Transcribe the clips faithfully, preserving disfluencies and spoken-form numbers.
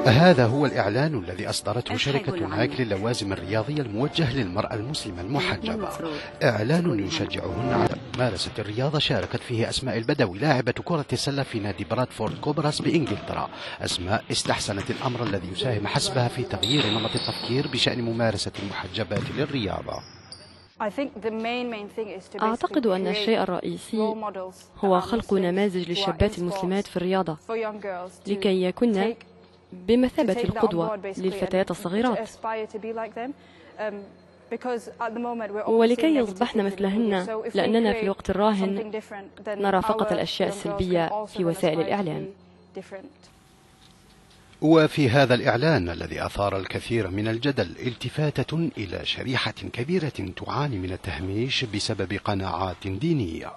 هذا هو الإعلان الذي أصدرته شركة نايك للوازم الرياضية الموجه للمرأة المسلمة المحجبة. إعلان يشجعهن على ممارسة الرياضة شاركت فيه أسماء البدوي لاعبة كرة السلة في نادي برادفورد كوبراس بإنجلترا. أسماء استحسنت الأمر الذي يساهم حسبها في تغيير نمط التفكير بشأن ممارسة المحجبات للرياضة. أعتقد أن الشيء الرئيسي هو خلق نماذج للشابات المسلمات في الرياضة لكي يكن بمثابة القدوة للفتيات الصغيرات، ولكي يصبحن مثلهن، لأننا في الوقت الراهن نرى فقط الأشياء السلبية في وسائل الإعلام. وفي هذا الإعلان الذي أثار الكثير من الجدل التفاتة إلى شريحة كبيرة تعاني من التهميش بسبب قناعات دينية.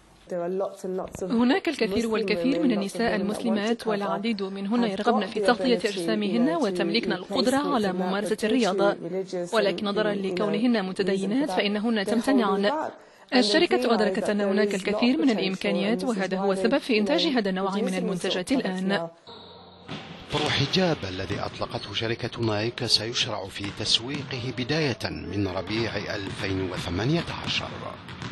هناك الكثير والكثير من النساء المسلمات والعديد منهن يرغبن في تغطية أجسامهن وتملكن القدرة على ممارسة الرياضة، ولكن نظرا لكونهن متدينات فإنهن تمتنعن. الشركة أدركت أن هناك الكثير من الإمكانيات، وهذا هو سبب في إنتاج هذا النوع من المنتجات الآن. برو حجاب الذي أطلقته شركة نايك سيشرع في تسويقه بداية من ربيع ألفين وثمانية عشر.